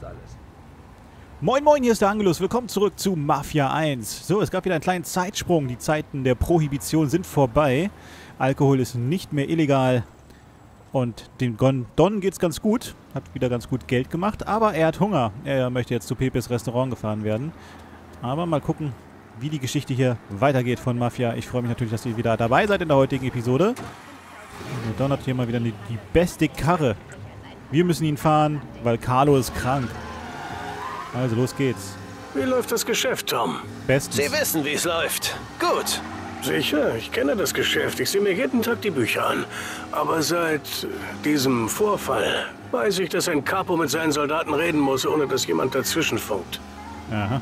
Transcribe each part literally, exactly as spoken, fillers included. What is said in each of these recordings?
Moin moin, hier ist der Angelus. Willkommen zurück zu Mafia eins. So, es gab wieder einen kleinen Zeitsprung. Die Zeiten der Prohibition sind vorbei. Alkohol ist nicht mehr illegal. Und dem Don geht's ganz gut. Hat wieder ganz gut Geld gemacht. Aber er hat Hunger. Er möchte jetzt zu Pepes Restaurant gefahren werden. Aber mal gucken, wie die Geschichte hier weitergeht von Mafia. Ich freue mich natürlich, dass ihr wieder dabei seid in der heutigen Episode. Der Don hat hier mal wieder die, die beste Karre. Wir müssen ihn fahren, weil Carlo ist krank. Also, los geht's. Wie läuft das Geschäft, Tom? Bestens. Sie wissen, wie es läuft. Gut. Sicher, ich kenne das Geschäft. Ich sehe mir jeden Tag die Bücher an. Aber seit diesem Vorfall weiß ich, dass ein Capo mit seinen Soldaten reden muss, ohne dass jemand dazwischen funkt. Aha.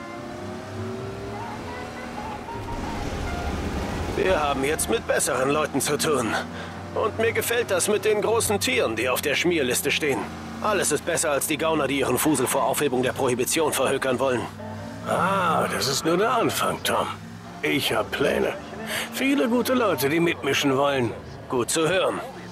Wir haben jetzt mit besseren Leuten zu tun. Und mir gefällt das mit den großen Tieren, die auf der Schmierliste stehen. Alles ist besser als die Gauner, die ihren Fusel vor Aufhebung der Prohibition verhökern wollen. Ah, das ist nur der Anfang, Tom. Ich habe Pläne. Viele gute Leute, die mitmischen wollen. Gut zu hören.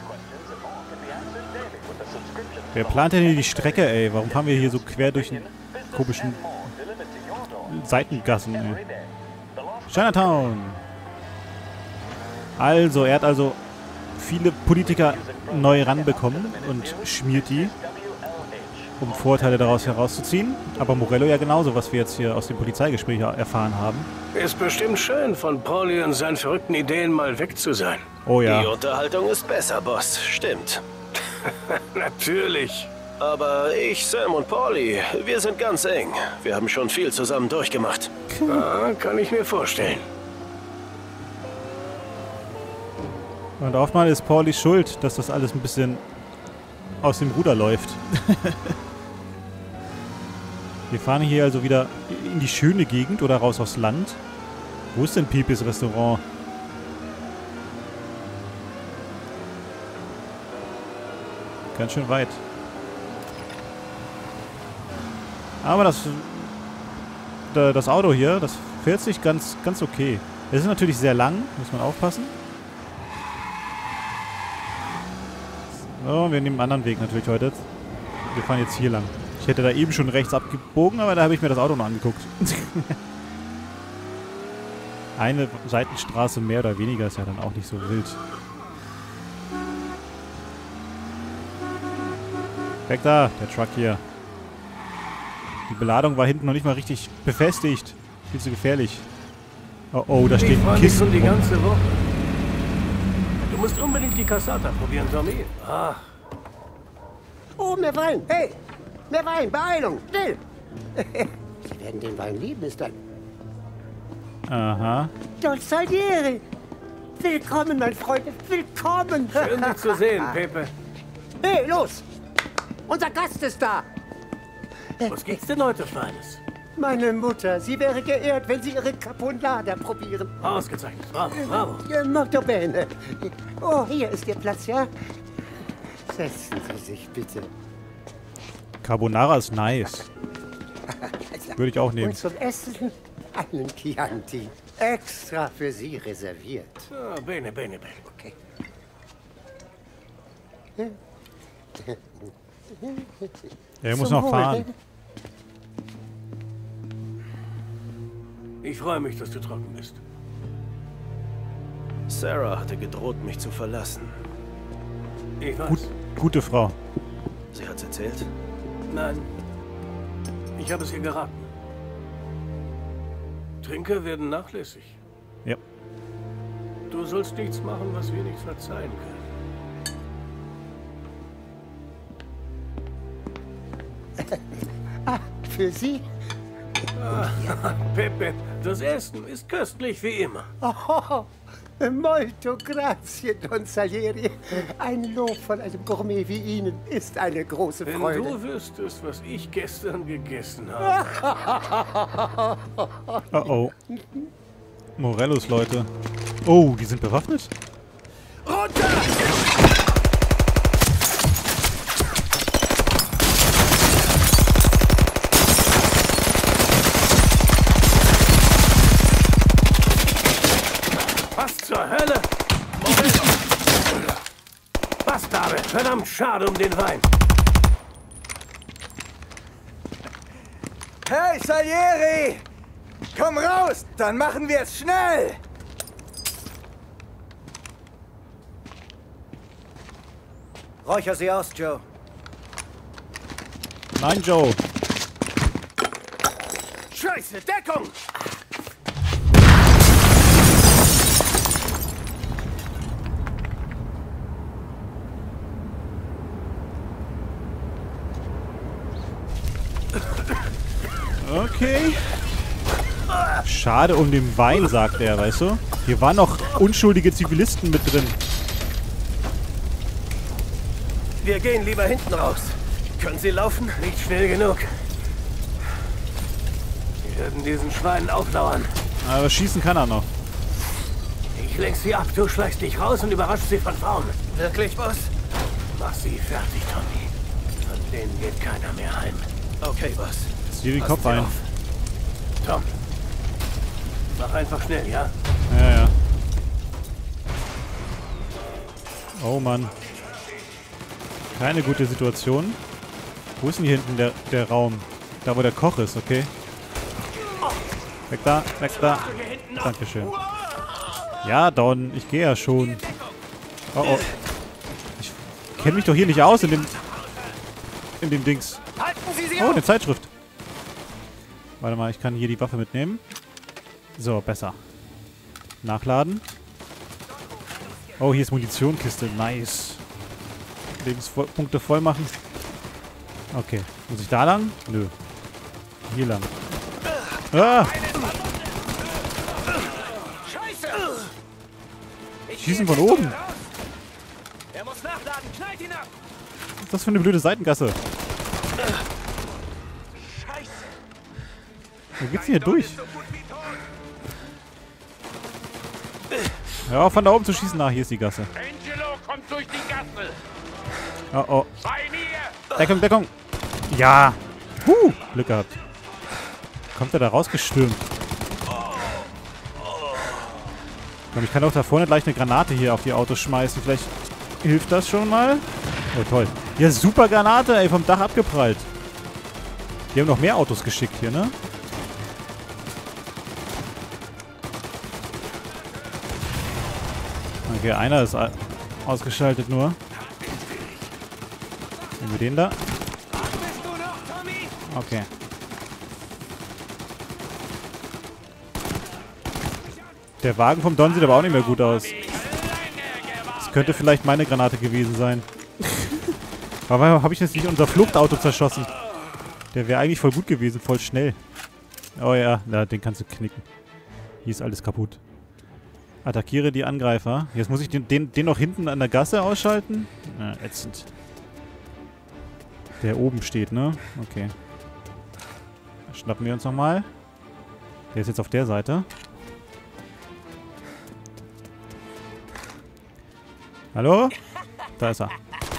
Wer plant denn hier die Strecke, ey? Warum fahren wir hier so quer durch den komischen Seitengassen, ey? Chinatown! Also, er hat also viele Politiker neu ranbekommen und schmiert die, um Vorteile daraus herauszuziehen. Aber Morello ja genauso, was wir jetzt hier aus dem Polizeigespräch erfahren haben. Ist bestimmt schön, von Paulie und seinen verrückten Ideen mal weg zu sein. Oh ja. Die Unterhaltung ist besser, Boss. Stimmt. Natürlich. Aber ich, Sam und Paulie, wir sind ganz eng. Wir haben schon viel zusammen durchgemacht. Ah, kann ich mir vorstellen. Und oftmals ist Paulie schuld, dass das alles ein bisschen aus dem Ruder läuft. Wir fahren hier also wieder in die schöne Gegend oder raus aufs Land. Wo ist denn Pepes Restaurant? Ganz schön weit. Aber das, das Auto hier, das fährt sich ganz, ganz okay. Es ist natürlich sehr lang, muss man aufpassen. So, wir nehmen einen anderen Weg natürlich heute. Wir fahren jetzt hier lang. Ich hätte da eben schon rechts abgebogen, aber da habe ich mir das Auto noch angeguckt. Eine Seitenstraße mehr oder weniger ist ja dann auch nicht so wild. Weg da, der Truck hier. Die Beladung war hinten noch nicht mal richtig befestigt. Viel zu gefährlich. Oh, oh, da steht ein Kissen. Die ganze Woche. Du musst unbedingt die Cassata probieren, Tommy. Ach. Oh, mehr Wein. Hey, mehr Wein. Beeilung. Schnell. Sie werden den Wein lieben, ist dann. Aha. Don Salieri. Willkommen, mein Freund. Willkommen. Schön, dich zu sehen, Pepe. Hey, los. Unser Gast ist da. Was gibt's denn heute Feines? Meine Mutter, sie wäre geehrt, wenn Sie Ihre Caponata probieren. Ausgezeichnet. Bravo, bravo. Ja, molto bene. Oh, hier ist Ihr Platz, ja? Setzen Sie sich bitte. Carbonara ist nice. Würde ich auch nehmen. Und zum Essen einen Chianti. Extra für Sie reserviert. Ah, bene, bene, bene. Okay. Er muss Zum noch Wohl. fahren. Ich freue mich, dass du trocken bist. Sarah hatte gedroht, mich zu verlassen. Ich weiß. Gut, gute Frau. Sie hat's erzählt? Nein. Ich habe es ihr geraten. Trinker werden nachlässig. Ja. Du sollst nichts machen, was wir nicht verzeihen können. Ah, für Sie? Ah, Pepe, das Essen ist köstlich wie immer. Oh, molto grazie, Don Salieri. Ein Lob von einem Gourmet wie Ihnen ist eine große Wenn Freude. du wüsstest, was ich gestern gegessen habe. Oh oh. Morellos Leute. Oh, die sind bewaffnet? Runter! Was zur Hölle? Moment! Bastarde! Verdammt schade um den Wein. Hey, Salieri! Komm raus, dann machen wir es schnell! Räucher sie aus, Joe. Nein, Joe. Scheiße, Deckung! Okay. Schade um den Wein, sagt er, weißt du? Hier waren noch unschuldige Zivilisten mit drin. Wir gehen lieber hinten raus. Können Sie laufen? Nicht schnell genug. Wir werden diesen Schweinen auflauern. Aber schießen kann er noch. Ich lenk sie ab, du schleichst dich raus und überraschst sie von vorn. Wirklich, Boss? Mach sie fertig, Tommy. Von denen geht keiner mehr heim. Okay, Boss. Zieh den Kopf ein. Tom, mach einfach schnell, ja? Ja, ja. Oh Mann. Keine gute Situation. Wo ist denn hier hinten der, der Raum? Da, wo der Koch ist, okay. Weg da, weg da. Dankeschön. Ja, Don, ich gehe ja schon. Oh, oh. Ich kenne mich doch hier nicht aus in dem... in dem Dings. Oh, eine Zeitschrift. Warte mal, ich kann hier die Waffe mitnehmen. So, besser. Nachladen. Oh, hier ist Munitionkiste. Nice. Lebenspunkte voll machen. Okay. Muss ich da lang? Nö. Hier lang. Ah! Schießen von oben. Er muss nachladen. Knallt ihn ab. Was ist das für eine blöde Seitengasse? Wo geht's denn hier durch? Hör auf, von da oben zu schießen. Ah, hier ist die Gasse. Angelo kommt durch die Gasse. Oh, oh. Bei mir. Deckung, Deckung. Ja. Huh, Glück gehabt. Kommt er da rausgestürmt? Ich glaube, ich kann auch da vorne gleich eine Granate hier auf die Autos schmeißen. Vielleicht hilft das schon mal. Oh, toll. Ja, super Granate, ey, vom Dach abgeprallt. Die haben noch mehr Autos geschickt hier, ne? Okay, einer ist ausgeschaltet nur. Nehmen wir den da. Okay. Der Wagen vom Don sieht aber auch nicht mehr gut aus. Das könnte vielleicht meine Granate gewesen sein. Aber warum habe ich jetzt nicht unser Fluchtauto zerschossen? Der wäre eigentlich voll gut gewesen, voll schnell. Oh ja, na, den kannst du knicken. Hier ist alles kaputt. Attackiere die Angreifer. Jetzt muss ich den, den, den noch hinten an der Gasse ausschalten? Na, ätzend. Der oben steht, ne? Okay. Schnappen wir uns nochmal. Der ist jetzt auf der Seite. Hallo? Da ist er.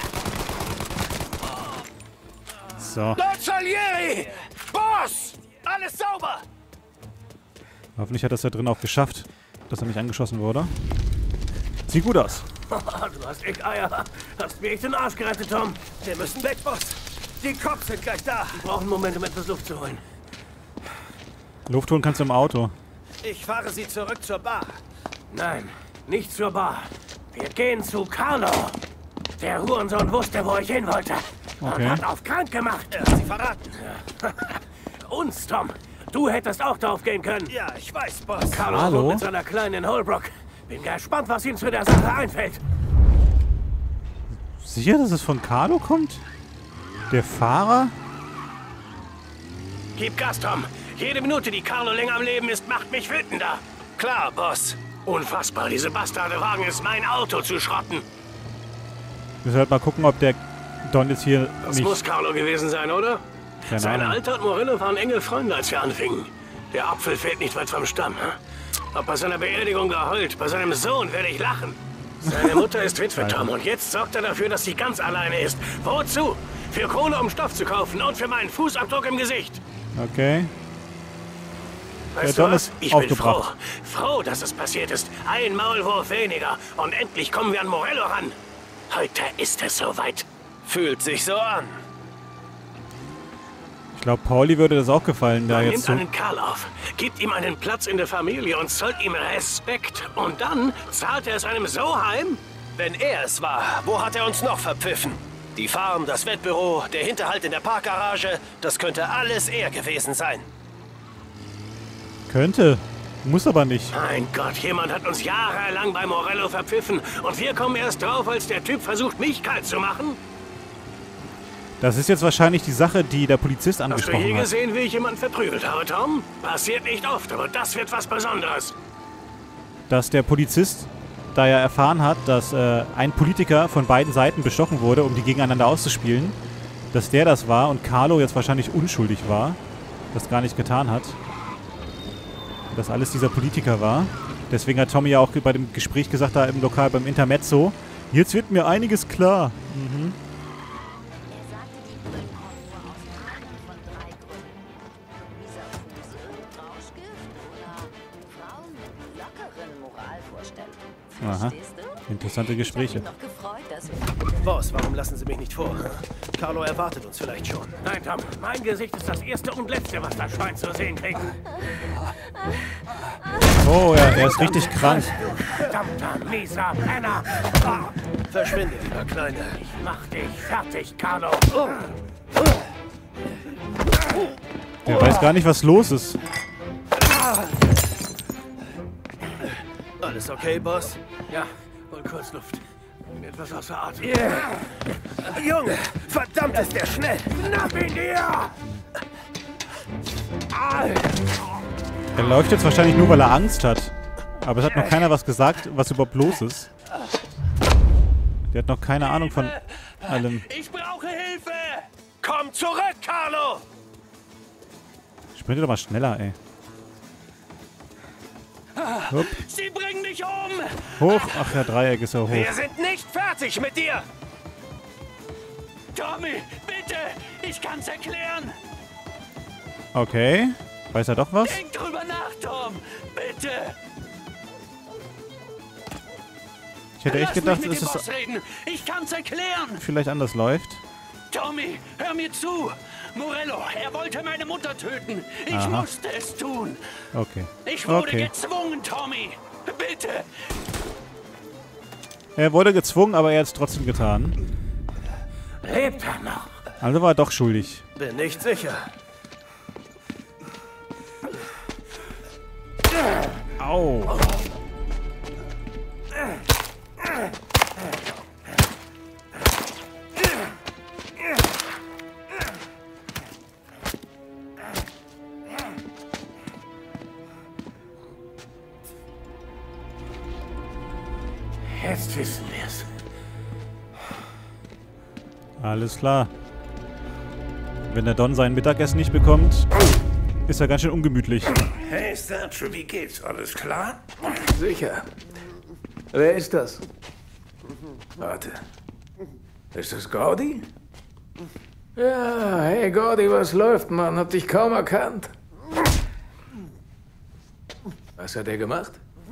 So. Lord Salieri! Boss! Alles sauber! Hoffentlich hat er es da drin auch geschafft, dass er nicht angeschossen wurde. Sieht gut aus. Du hast echt Eier. Hast mir echt den Arsch gerettet, Tom. Wir müssen weg, Boss. Die Cops sind gleich da. Wir brauchen einen Moment, um etwas Luft zu holen. Luft holen kannst du im Auto. Ich fahre Sie zurück zur Bar. Nein, nicht zur Bar. Wir gehen zu Carlo. Der Hurensohn wusste, wo ich hin wollte. Okay. Und hat auf krank gemacht. Er hat Sie verraten. Uns, Tom. Du hättest auch drauf gehen können. Ja, ich weiß, Boss. Carlo Hallo? wohnt mit seiner kleinen Holbrook. Bin gespannt, was ihm zu der Sache einfällt. Sicher, dass es von Carlo kommt? Der Fahrer? Gib Gas, Tom. Jede Minute, die Carlo länger am Leben ist, macht mich wütender. Klar, Boss. Unfassbar, diese Bastarde wagen es, mein Auto zu schrotten. Wir müssen halt mal gucken, ob der Don jetzt hier Das nicht... muss Carlo gewesen sein, oder? Keine Seine Ahnung. Alte und Morello waren enge Freunde, als wir anfingen. Der Apfel fällt nicht weit vom Stamm. Hm? Hab bei seiner Beerdigung geheult. Bei seinem Sohn werde ich lachen. Seine Mutter ist Witwe, Tom. Und jetzt sorgt er dafür, dass sie ganz alleine ist. Wozu? Für Kohle, um Stoff zu kaufen und für meinen Fußabdruck im Gesicht. Okay. Weißt Der Don du was? ist Ich bin froh. aufgebracht. Froh, dass es passiert ist. Ein Maulwurf weniger. Und endlich kommen wir an Morello ran. Heute ist es soweit. Fühlt sich so an. Ich glaube, Pauli würde das auch gefallen, da Man jetzt nimmt so... einen Kerl auf, gibt ihm einen Platz in der Familie und zollt ihm Respekt. Und dann zahlt er es einem so heim? Wenn er es war, wo hat er uns noch verpfiffen? Die Farm, das Wettbüro, der Hinterhalt in der Parkgarage, das könnte alles er gewesen sein. Könnte. Muss aber nicht. Mein Gott, jemand hat uns jahrelang bei Morello verpfiffen. Und wir kommen erst drauf, als der Typ versucht, mich kalt zu machen? Das ist jetzt wahrscheinlich die Sache, die der Polizist Hast du angesprochen je hat. gesehen, wie ich jemanden verprügelt habe, Tom? Passiert nicht oft, aber das wird was Besonderes. Dass der Polizist da ja erfahren hat, dass äh, ein Politiker von beiden Seiten bestochen wurde, um die gegeneinander auszuspielen, dass der das war und Carlo jetzt wahrscheinlich unschuldig war, das gar nicht getan hat. Dass alles dieser Politiker war. Deswegen hat Tommy ja auch bei dem Gespräch gesagt, da im Lokal beim Intermezzo, jetzt wird mir einiges klar. Mhm. Aha. Interessante Gespräche. Boss, warum lassen Sie mich nicht vor? Carlo erwartet uns vielleicht schon. Nein, Tom, mein Gesicht ist das erste und letzte, was das Schwein zu sehen kriegt. Oh ja, er ist richtig krank. Verdammter, mieser Penner. Verschwinde, lieber Kleiner. Ich mach dich fertig, Carlo. Der weiß gar nicht, was los ist. Alles okay, Boss? Ja, hol kurz Luft. Bin etwas außer Atem. Junge, verdammt ist der schnell! Schnapp ihn dir! Er läuft jetzt wahrscheinlich nur, weil er Angst hat. Aber es hat noch keiner was gesagt, was überhaupt los ist. Der hat noch keine Ahnung von allem. Ich brauche Hilfe! Komm zurück, Carlo! Sprinte doch mal schneller, ey. Hup. Sie bringen dich um! Hoch. Ach ja, Dreieck ist ja hoch. Wir sind nicht fertig mit dir! Tommy, bitte! Ich kann's erklären! Okay. Weiß er doch was? Denk drüber nach, Tom! Bitte! Ich hätte echt gedacht, Lass mich dass mit dem es Boss reden! Ich kann's erklären! vielleicht anders läuft. Tommy, hör mir zu! Morello, er wollte meine Mutter töten. Ich Aha. musste es tun. Okay. Ich wurde Okay. gezwungen, Tommy. Bitte. Er wurde gezwungen, aber er hat es trotzdem getan. Lebt er noch? Also war er doch schuldig. Bin nicht sicher. Au. Jetzt wissen wir's. Alles klar. Wenn der Don sein Mittagessen nicht bekommt, ist er ganz schön ungemütlich. Hey, Sergio, wie geht's? Alles klar? Sicher. Wer ist das? Warte. Ist das Gordy? Ja, hey Gordy, was läuft, Mann? Hab dich kaum erkannt. Was hat er gemacht?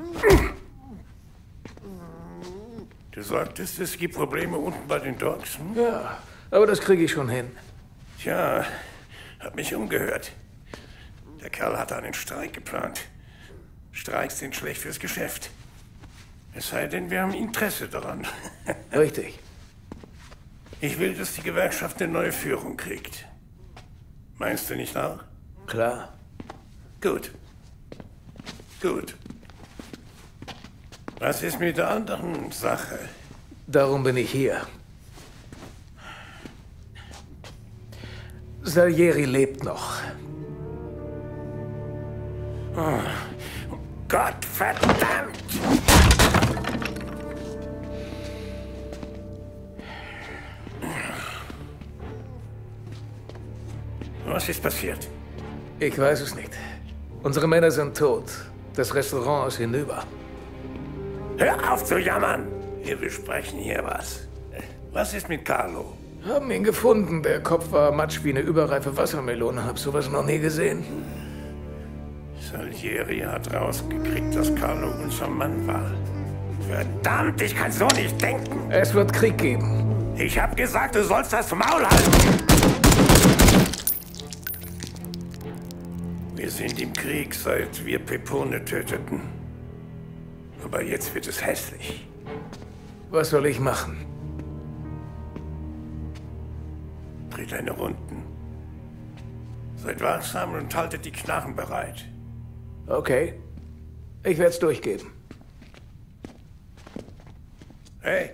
Du sagtest, es gibt Probleme unten bei den Dogs, hm? Ja, aber das kriege ich schon hin. Tja, hab mich umgehört. Der Kerl hatte einen Streik geplant. Streiks sind schlecht fürs Geschäft. Es sei denn, wir haben Interesse daran. Richtig. Ich will, dass die Gewerkschaft eine neue Führung kriegt. Meinst du nicht auch? Klar. Gut. Gut. Was ist mit der anderen Sache? Darum bin ich hier. Salieri lebt noch. Oh, Gott verdammt! Was ist passiert? Ich weiß es nicht. Unsere Männer sind tot. Das Restaurant ist hinüber. Hör auf zu jammern! Wir besprechen hier was. Was ist mit Carlo? Haben ihn gefunden. Der Kopf war matsch wie eine überreife Wassermelone. Hab sowas noch nie gesehen. Salieri hat rausgekriegt, dass Carlo unser Mann war. Verdammt, ich kann so nicht denken. Es wird Krieg geben. Ich hab gesagt, du sollst das Maul halten. Wir sind im Krieg, seit wir Pepone töteten. Aber jetzt wird es hässlich. Was soll ich machen? Dreht deine Runden. Seid wachsam und haltet die Knarren bereit. Okay. Ich werde es durchgeben. Hey!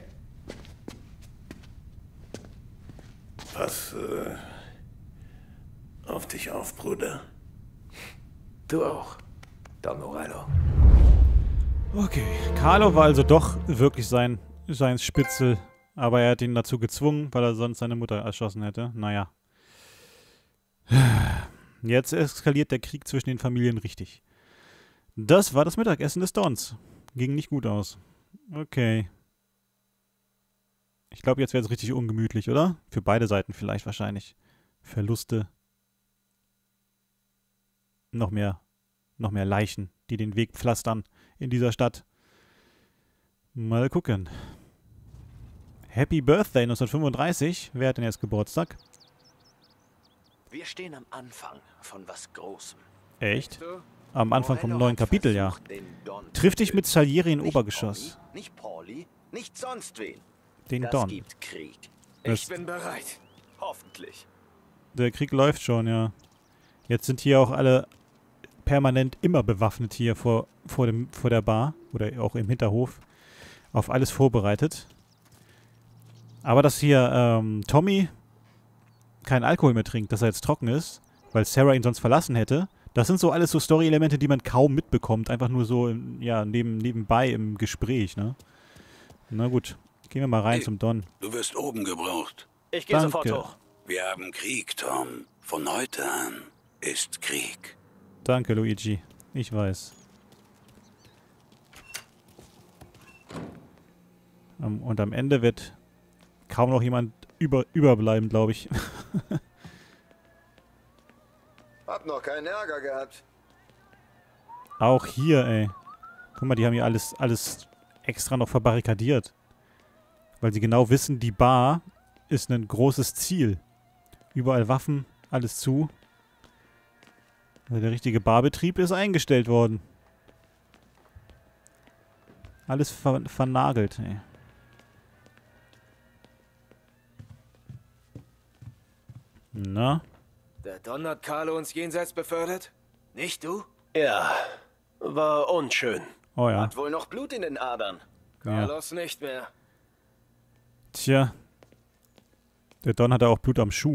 Pass äh, auf dich auf, Bruder. Du auch, Don Morello. Okay, Carlo war also doch wirklich sein, sein Spitzel, aber er hat ihn dazu gezwungen, weil er sonst seine Mutter erschossen hätte. Naja. Jetzt eskaliert der Krieg zwischen den Familien richtig. Das war das Mittagessen des Dons. Ging nicht gut aus. Okay. Ich glaube, jetzt wäre es richtig ungemütlich, oder? Für beide Seiten vielleicht wahrscheinlich. Verluste. Noch mehr, noch mehr Leichen, die den Weg pflastern in dieser Stadt. Mal gucken. Happy Birthday neunzehnhundertfünfunddreißig. Wer hat denn jetzt Geburtstag? Wir stehen am Anfang von was Großem. Echt? Am Anfang vom neuen Kapitel, ja. Triff dich mit Salieri in Obergeschoss. Nicht Pauli, nicht sonst wen. Den Das Don. gibt Krieg. Das- Ich bin bereit. Hoffentlich. Der Krieg läuft schon, ja. Jetzt sind hier auch alle permanent immer bewaffnet hier vor, vor, dem, vor der Bar oder auch im Hinterhof. Auf alles vorbereitet. Aber dass hier ähm, Tommy keinen Alkohol mehr trinkt, dass er jetzt trocken ist, weil Sarah ihn sonst verlassen hätte, das sind so alles so Story-Elemente, die man kaum mitbekommt. Einfach nur so, im, ja, neben, nebenbei im Gespräch, ne? Na gut, gehen wir mal rein Hey, zum Don. Du wirst oben gebraucht. Ich gehe Danke. sofort hoch. Wir haben Krieg, Tom. Von heute an ist Krieg. Danke, Luigi. Ich weiß. Ähm, und am Ende wird kaum noch jemand über, überbleiben, glaube ich. Hab noch keinen Ärger gehabt. Auch hier, ey. Guck mal, die haben hier alles, alles extra noch verbarrikadiert. Weil sie genau wissen, die Bar ist ein großes Ziel. Überall Waffen, alles zu. Also der richtige Barbetrieb ist eingestellt worden. Alles ver vernagelt, ey. Na? Der Don hat Carlo ins Jenseits befördert? Nicht du? Ja, war unschön. Oh ja. Hat wohl noch Blut in den Adern. Ja. Carlos nicht mehr. Tja. Der Don hatte auch Blut am Schuh.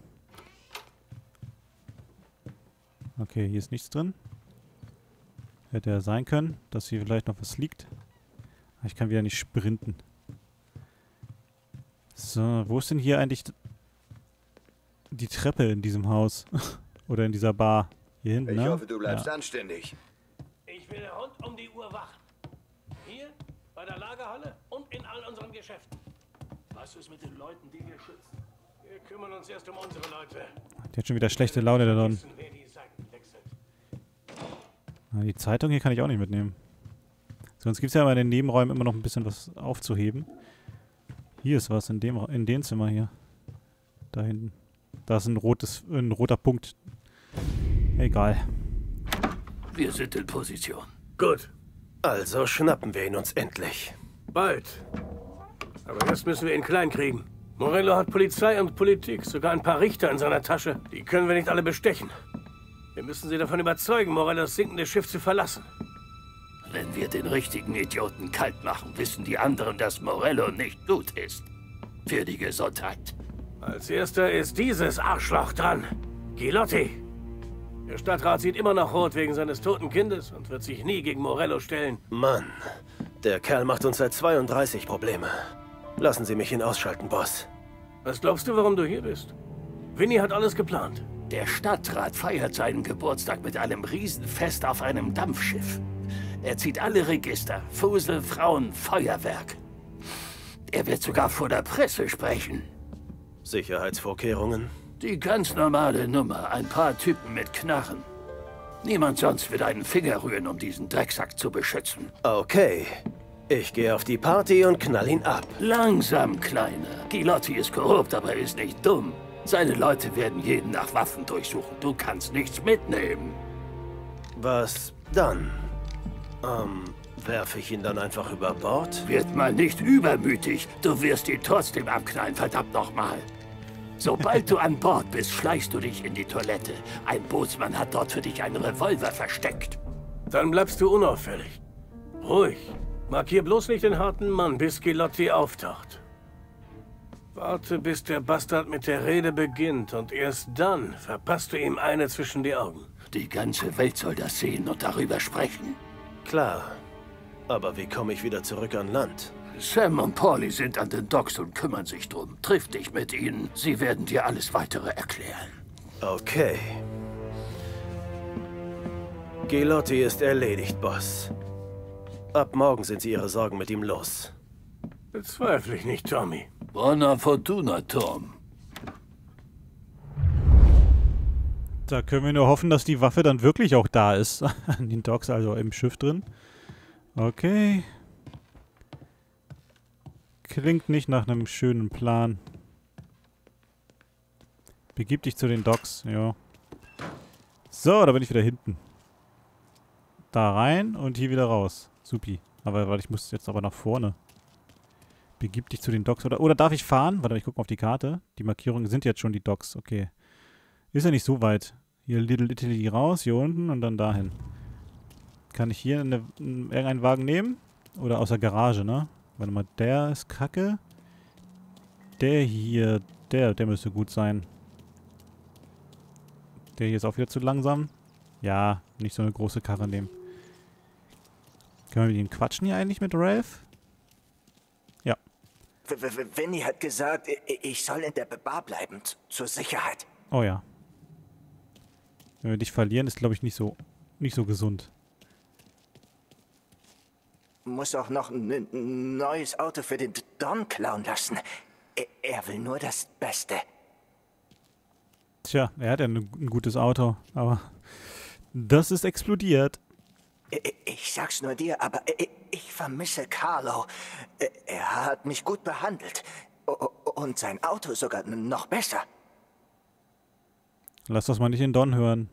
Okay, hier ist nichts drin. Hätte ja sein können, dass hier vielleicht noch was liegt. Aber ich kann wieder nicht sprinten. So, wo ist denn hier eigentlich die Treppe in diesem Haus? Oder in dieser Bar? Hier hinten, Ich ne? hoffe, du bleibst Ja. anständig. Ich will rund um die Uhr wachen. Hier, bei der Lagerhalle und in all unseren Geschäften. Was ist mit den Leuten, die wir schützen? Wir kümmern uns erst um unsere Leute. Der hat schon wieder schlechte Laune, der Don. Wissen, wer die Seiten wechselt. Na, die Zeitung hier kann ich auch nicht mitnehmen. Sonst gibt es ja immer in den Nebenräumen immer noch ein bisschen was aufzuheben. Hier ist was, in dem in dem Zimmer hier. Da hinten. Da ist ein rotes, ein roter Punkt. Egal. Wir sind in Position. Gut, Also schnappen wir ihn uns endlich. bald. Aber erst müssen wir ihn klein kriegen. Morello hat Polizei und Politik, sogar ein paar Richter in seiner Tasche. Die können wir nicht alle bestechen. Wir müssen sie davon überzeugen, Morellos sinkendes Schiff zu verlassen. Wenn wir den richtigen Idioten kalt machen, wissen die anderen, dass Morello nicht gut ist. Für die Gesundheit. Als erster ist dieses Arschloch dran. Gilotti. Der Stadtrat sieht immer noch rot wegen seines toten Kindes und wird sich nie gegen Morello stellen. Mann, der Kerl macht uns seit zweiunddreißig Probleme. Lassen Sie mich ihn ausschalten, Boss. Was glaubst du, warum du hier bist? Vinny hat alles geplant. Der Stadtrat feiert seinen Geburtstag mit einem Riesenfest auf einem Dampfschiff. Er zieht alle Register, Fusel, Frauen, Feuerwerk. Er wird sogar vor der Presse sprechen. Sicherheitsvorkehrungen? Die ganz normale Nummer, ein paar Typen mit Knarren. Niemand sonst wird einen Finger rühren, um diesen Drecksack zu beschützen. Okay. Ich gehe auf die Party und knall ihn ab. Langsam, Kleiner. Gilotti ist korrupt, aber er ist nicht dumm. Seine Leute werden jeden nach Waffen durchsuchen. Du kannst nichts mitnehmen. Was dann? Ähm, werfe ich ihn dann einfach über Bord? Wird mal nicht übermütig. Du wirst ihn trotzdem abknallen, verdammt nochmal. Sobald du an Bord bist, schleichst du dich in die Toilette. Ein Bootsmann hat dort für dich einen Revolver versteckt. Dann bleibst du unauffällig. Ruhig. Markier bloß nicht den harten Mann, bis Gilotti auftaucht. Warte, bis der Bastard mit der Rede beginnt und erst dann verpasst du ihm eine zwischen die Augen. Die ganze Welt soll das sehen und darüber sprechen. Klar. Aber wie komme ich wieder zurück an Land? Sam und Paulie sind an den Docks und kümmern sich drum. Triff dich mit ihnen. Sie werden dir alles Weitere erklären. Okay. Gilotti ist erledigt, Boss. Ab morgen sind Sie Ihre Sorgen mit ihm los. Bezweifle ich nicht, Tommy. Buona fortuna, Tom. Da können wir nur hoffen, dass die Waffe dann wirklich auch da ist. An den Docks, also im Schiff drin. Okay. Klingt nicht nach einem schönen Plan. Begib dich zu den Docks, ja. So, da bin ich wieder hinten. Da rein und hier wieder raus. Supi. Aber warte, ich muss jetzt aber nach vorne. Begib dich zu den Docks. Oder, oder darf ich fahren? Warte, ich gucke auf die Karte. Die Markierungen sind jetzt schon die Docks. Okay. Ist ja nicht so weit. Hier Little Italy raus, hier unten und dann dahin. Kann ich hier eine, irgendeinen Wagen nehmen? Oder aus der Garage, ne? Warte mal, der ist kacke. Der hier, der, der müsste gut sein. Der hier ist auch wieder zu langsam. Ja, nicht so eine große Karre nehmen. Können wir mit ihm quatschen hier eigentlich mit Ralph? Ja. Vinny hat gesagt, ich soll in der Bar bleiben, zur Sicherheit. Oh ja. Wenn wir dich verlieren, ist glaube ich nicht so, nicht so gesund. Muss auch noch ein neues Auto für den Don klauen lassen. Er will nur das Beste. Tja, er hat ja ein, ein gutes Auto, aber das ist explodiert. Ich sag's nur dir, aber ich vermisse Carlo. Er hat mich gut behandelt. Und sein Auto sogar noch besser. Lass das mal nicht in Don hören.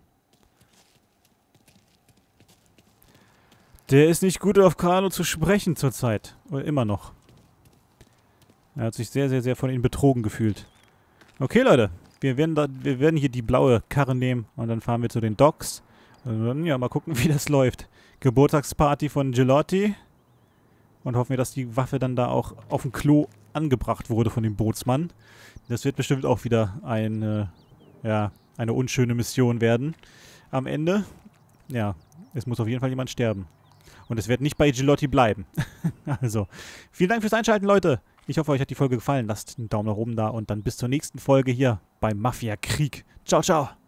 Der ist nicht gut auf Carlo zu sprechen zurzeit. Oder immer noch. Er hat sich sehr, sehr, sehr von ihm betrogen gefühlt. Okay, Leute. Wir werden, da, wir werden hier die blaue Karre nehmen und dann fahren wir zu den Docks. Und dann, ja, mal gucken, wie das läuft. Geburtstagsparty von Gilotti. Und hoffen wir, dass die Waffe dann da auch auf dem Klo angebracht wurde von dem Bootsmann. Das wird bestimmt auch wieder eine, ja, eine unschöne Mission werden. Am Ende, ja, es muss auf jeden Fall jemand sterben. Und es wird nicht bei Gilotti bleiben. Also, vielen Dank fürs Einschalten, Leute. Ich hoffe, euch hat die Folge gefallen. Lasst einen Daumen nach oben da und dann bis zur nächsten Folge hier beim Mafia Krieg. Ciao, ciao.